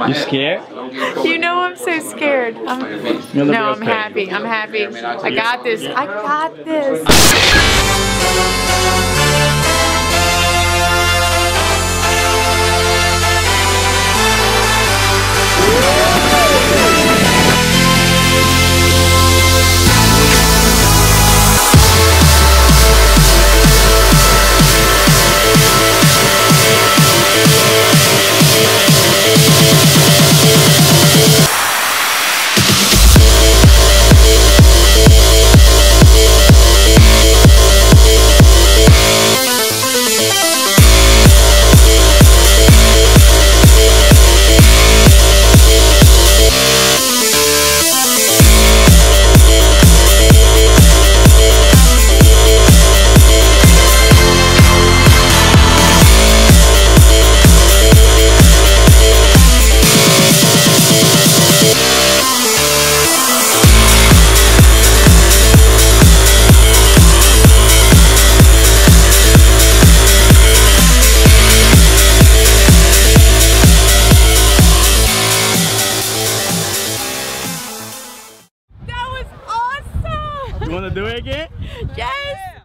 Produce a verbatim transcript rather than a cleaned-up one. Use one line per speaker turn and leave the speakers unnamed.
You scared?
You know I'm so scared. I'm, no, I'm
okay.
happy. I'm happy. I got this. I got this.
You want to do it again?
Yes!